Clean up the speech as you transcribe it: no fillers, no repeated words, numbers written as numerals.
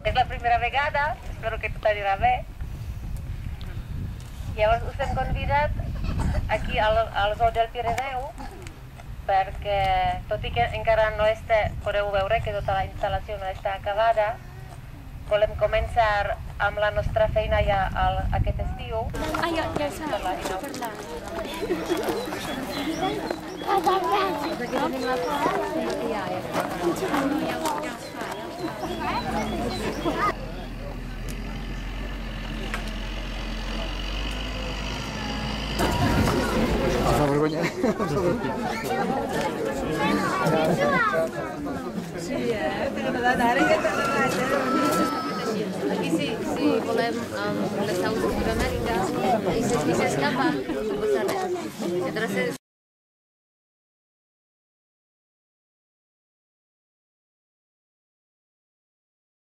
És la primera vegada, espero que tot anirà bé. Llavors us hem convidat aquí al Zoo del Pirineu perquè, tot i que encara no podeu veure que tota la instal·lació no està acabada, volem començar amb la nostra feina ja aquest estiu. Ja s'ha Fa vergonya. Sí, aquí sí, volem les aus de Sud-amèrica i si s'escapa, no passa res.